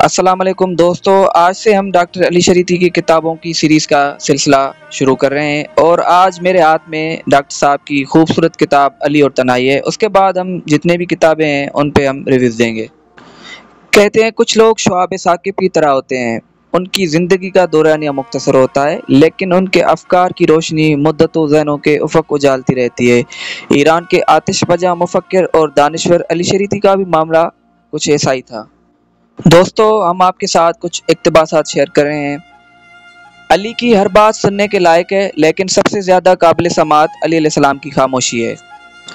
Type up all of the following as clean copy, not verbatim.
السلام علیکم دوستو، آج سے ہم ڈاکٹر علی شریعتی کی کتابوں کی سیریز کا سلسلہ شروع کر رہے ہیں، اور آج میرے ہاتھ میں ڈاکٹر صاحب کی خوبصورت کتاب علی اور تنہائی ہے۔ اس کے بعد ہم جتنے بھی کتابیں ہیں ان پہ ہم ریویوز دیں گے۔ کہتے ہیں کچھ لوگ شعاب ثاقب کی طرح ہوتے ہیں، ان کی زندگی کا دورانیہ مختصر ہوتا ہے لیکن ان کے افکار کی روشنی مدتوں ذہنوں کے افق اجالتی رہتی ہے۔ ایران کے آتش فزا مفکر اور دانشور علی شریعتی کا بھی معاملہ کچھ ایسا ہی تھا۔ دوستو، ہم آپ کے ساتھ کچھ اقتباسات شیئر کر رہے ہیں۔ علی کی ہر بات سننے کے لائق ہے، لیکن سب سے زیادہ قابل سماعت علی علیہ السلام کی خاموشی ہے۔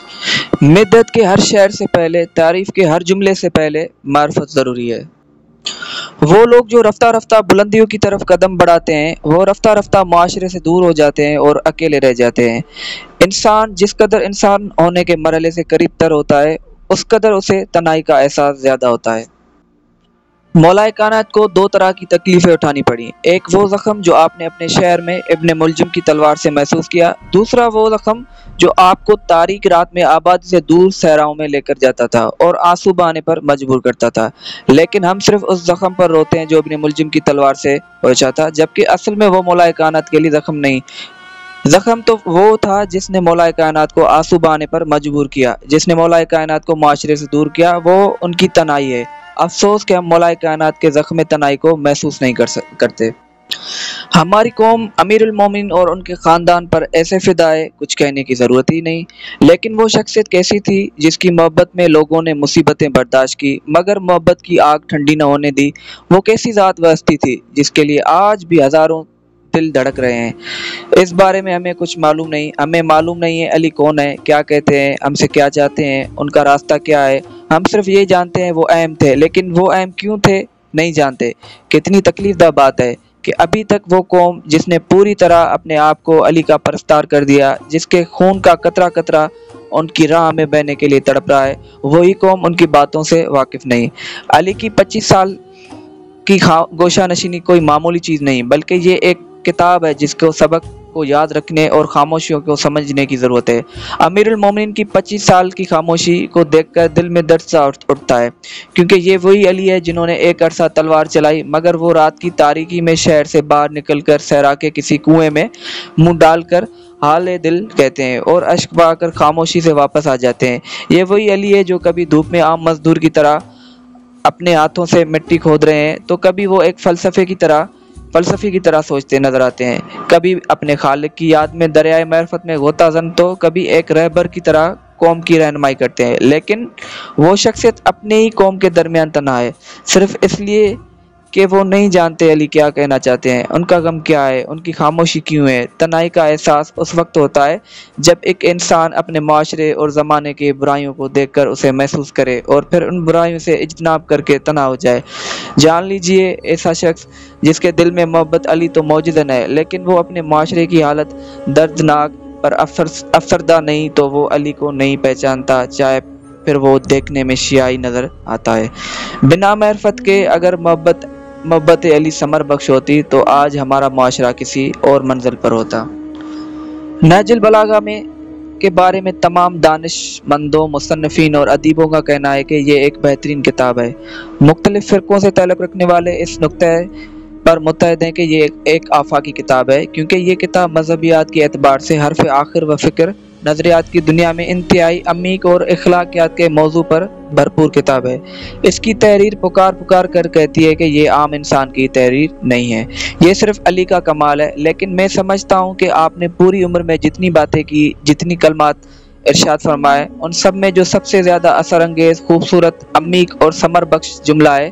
مدت کے ہر شعر سے پہلے، تعریف کے ہر جملے سے پہلے معرفت ضروری ہے۔ وہ لوگ جو رفتہ رفتہ بلندیوں کی طرف قدم بڑھاتے ہیں، وہ رفتہ رفتہ معاشرے سے دور ہو جاتے ہیں اور اکیلے رہ جاتے ہیں۔ انسان جس قدر انسان ہونے کے مرحلے سے قریب تر ہوتا ہے، اس قدر اسے تنہائی کا احساس زیادہ ہوتا ہے۔ مولا کائنات کو دو طرح کی تکلیفیں اٹھانی پڑیں، ایک وہ زخم جو آپ نے اپنے شہر میں ابن ملجم کی تلوار سے محسوس کیا، دوسرا وہ زخم جو آپ کو تاریک رات میں آبادی سے دور صحراؤں میں لے کر جاتا تھا اور آنسو بہانے پر مجبور کرتا تھا۔ لیکن ہم صرف اس زخم پر روتے ہیں جو ابن ملجم کی تلوار سے پہنچا تھا، جبکہ اصل میں وہ مولا کائنات کے لیے زخم نہیں، زخم تو وہ تھا جس نے مولا کائنات کو آنسو بہانے پر مجبور کیا، جس نے مولا کائنات کو معاشرے سے دور کیا، وہ ان کی تنہائی ہے۔ افسوس کہ ہم مولا کائنات کے زخم تنہائی کو محسوس نہیں کرتے۔ ہماری قوم امیر المومنین اور ان کے خاندان پر ایسے فدا ہے، کچھ کہنے کی ضرورت ہی نہیں۔ لیکن وہ شخصیت کیسی تھی جس کی محبت میں لوگوں نے مصیبتیں برداشت کی مگر محبت کی آگ ٹھنڈی نہ ہونے دی؟ وہ کیسی ذات و ہستی تھی جس کے لیے آج بھی ہزاروں دل دھڑک رہے ہیں؟ اس بارے میں ہمیں کچھ معلوم نہیں۔ ہمیں معلوم نہیں ہے علی کون ہے، کیا کہتے ہیں، ہم سے کیا چاہتے ہیں، ان کا راستہ کیا ہے۔ ہم صرف یہ جانتے ہیں وہ اہم تھے، لیکن وہ اہم کیوں تھے نہیں جانتے۔ کتنی تکلیف دہ بات ہے کہ ابھی تک وہ قوم جس نے پوری طرح اپنے آپ کو علی کا پرستار کر دیا، جس کے خون کا قطرہ قطرہ ان کی راہ میں بہنے کے لیے تڑپ رہا ہے، وہی قوم ان کی باتوں سے واقف نہیں۔ علی کی 25 سال کی گوشہ نشینی کوئی معمولی چیز نہیں، بلکہ یہ ایک کتاب ہے جس کو سبق کو یاد رکھنے اور خاموشیوں کو سمجھنے کی ضرورت ہے۔ امیر المومنین کی 25 سال کی خاموشی کو دیکھ کر دل میں درد سا اٹھتا ہے، کیونکہ یہ وہی علی ہے جنہوں نے ایک عرصہ تلوار چلائی مگر وہ رات کی تاریکی میں شہر سے باہر نکل کر صحرا کے کسی کنویں میں منہ ڈال کر حال دل کہتے ہیں اور اشک بہا کر خاموشی سے واپس آ جاتے ہیں۔ یہ وہی علی ہے جو کبھی دھوپ میں عام مزدور کی طرح اپنے ہاتھوں سے مٹی کھود رہے ہیں، تو کبھی وہ ایک فلسفی کی طرح سوچتے نظر آتے ہیں، کبھی اپنے خالق کی یاد میں دریائے معرفت میں غوطہ زن، تو کبھی ایک رہبر کی طرح قوم کی رہنمائی کرتے ہیں۔ لیکن وہ شخصیت اپنے ہی قوم کے درمیان تنہا ہے، صرف اس لیے کہ وہ نہیں جانتے علی کیا کہنا چاہتے ہیں، ان کا غم کیا ہے، ان کی خاموشی کیوں ہے۔ تنہائی کا احساس اس وقت ہوتا ہے جب ایک انسان اپنے معاشرے اور زمانے کی برائیوں کو دیکھ کر اسے محسوس کرے اور پھر ان برائیوں سے اجتناب کر کے تنہا ہو جائے۔ جان لیجئے ایسا شخص جس کے دل میں محبت علی تو موجود ہے، لیکن وہ اپنے معاشرے کی حالت دردناک پر افسردہ نہیں، تو وہ علی کو نہیں پہچانتا، چاہے پھر وہ دیکھنے میں شیعی نظر آتا ہے۔ بنا معرفت کے اگر محبت علی ثمر بخش ہوتی تو آج ہمارا معاشرہ کسی اور منزل پر ہوتا۔ نہج البلاغہ کے بارے میں تمام دانش مندوں، مصنفین اور ادیبوں کا کہنا ہے کہ یہ ایک بہترین کتاب ہے۔ مختلف فرقوں سے تعلق رکھنے والے اس نقطے پر متحد ہیں کہ یہ ایک آفاقی کتاب ہے، کیونکہ یہ کتاب مذہبیات کے اعتبار سے حرف آخر و فکر نظریات کی دنیا میں انتہائی عمیق اور اخلاقیات کے موضوع پر بھرپور کتاب ہے۔ اس کی تحریر پکار کر کہتی ہے کہ یہ عام انسان کی تحریر نہیں ہے، یہ صرف علی کا کمال ہے۔ لیکن میں سمجھتا ہوں کہ آپ نے پوری عمر میں جتنی باتیں کی، جتنی کلمات ارشاد فرمائے، ان سب میں جو سب سے زیادہ اثر انگیز، خوبصورت، عمیق اور ثمر بخش جملہ ہے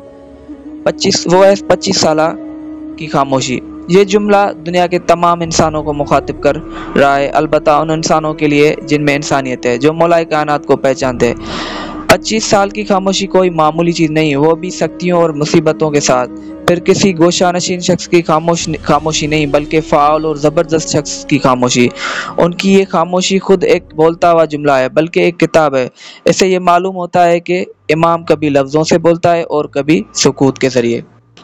وہ ہے 25 سالہ کی خاموشی۔ یہ جملہ دنیا کے تمام انسانوں کو مخاطب کر رہا ہے، البتہ ان انسانوں کے لیے جن میں انسانیت ہے، جو مولا کائنات کو پہچانتے ہیں۔ 25 سال کی خاموشی کوئی معمولی چیز نہیں، وہ بھی سختیوں اور مصیبتوں کے ساتھ۔ پھر کسی گوشہ نشین شخص کی خاموشی نہیں، بلکہ فعال اور زبردست شخص کی خاموشی۔ ان کی یہ خاموشی خود ایک بولتا ہوا جملہ ہے، بلکہ ایک کتاب ہے۔ اس سے یہ معلوم ہوتا ہے کہ امام کبھی لفظوں سے بولتا ہے اور کبھی سکوت کے ذریعے۔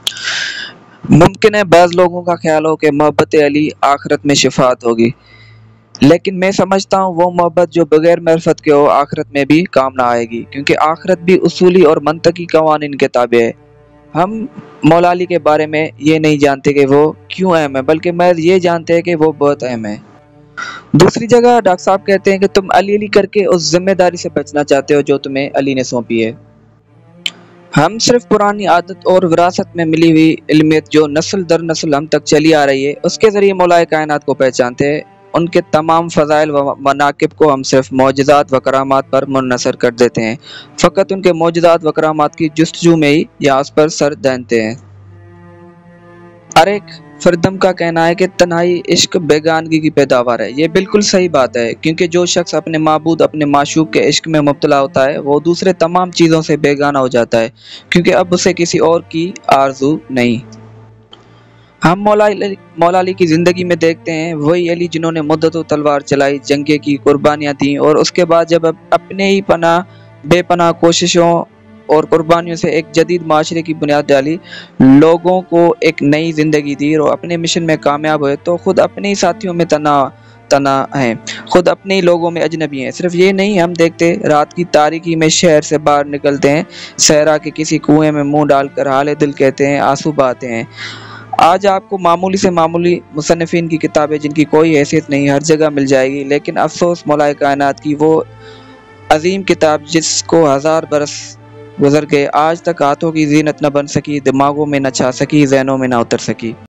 ممکن ہے بعض لوگوں کا خیال ہو کہ محبت علی آخرت میں شفاعت ہوگی، لیکن میں سمجھتا ہوں وہ محبت جو بغیر معرفت کے ہو آخرت میں بھی کام نہ آئے گی، کیونکہ آخرت بھی اصولی اور منطقی قوانین کے تابع ہے۔ ہم مولا علی کے بارے میں یہ نہیں جانتے کہ وہ کیوں اہم ہے، بلکہ میں یہ جانتے ہیں کہ وہ بہت اہم ہے۔ دوسری جگہ ڈاکٹر صاحب کہتے ہیں کہ تم علی علی کر کے اس ذمہ داری سے بچنا چاہتے ہو جو تمہیں علی نے سونپی ہے۔ ہم صرف پرانی عادت اور وراثت میں ملی ہوئی علمیت جو نسل در نسل ہم تک چلی آ رہی ہے اس کے ذریعے مولا کائنات کو پہچانتے ہیں۔ ان کے تمام فضائل و مناقب کو ہم صرف معجزات و کرامات پر منحصر کر دیتے ہیں، فقط ان کے معجزات و کرامات کی جستجو میں ہی یا اس پر سر دہنتے ہیں۔ ارے فردم کا کہنا ہے کہ تنہائی عشق بیگانگی کی پیداوار ہے۔ یہ بالکل صحیح بات ہے، کیونکہ جو شخص اپنے معبود اپنے معشوق کے عشق میں مبتلا ہوتا ہے وہ دوسرے تمام چیزوں سے بیگانہ ہو جاتا ہے، کیونکہ اب اسے کسی اور کی آرزو نہیں۔ ہم مولا علی کی زندگی میں دیکھتے ہیں وہی علی جنہوں نے مدتوں تلوار چلائی، جنگیں کی، قربانیاں دیں، اور اس کے بعد جب اپنے ہی بے پناہ کوششوں اور قربانیوں سے ایک جدید معاشرے کی بنیاد ڈالی، لوگوں کو ایک نئی زندگی دی اور اپنے مشن میں کامیاب ہوئے، تو خود اپنے ہی ساتھیوں میں تنہا ہیں، خود اپنے ہی لوگوں میں اجنبی ہیں۔ صرف یہ نہیں، ہم دیکھتے رات کی تاریکی میں شہر سے باہر نکلتے ہیں، صحرا کے کسی کنویں میں منہ ڈال کر حال دل کہتے ہیں، آنسو بہاتے ہیں۔ آج آپ کو معمولی سے معمولی مصنفین کی کتابیں جن کی کوئی حیثیت نہیں ہر جگہ مل جائے گی، لیکن افسوس مولا کائنات کی وہ عظیم کتاب جس کو 1000 برس گزر گئے آج تک ہاتھوں کی زینت نہ بن سکی، دماغوں میں نہ چھا سکی، ذہنوں میں نہ اتر سکی۔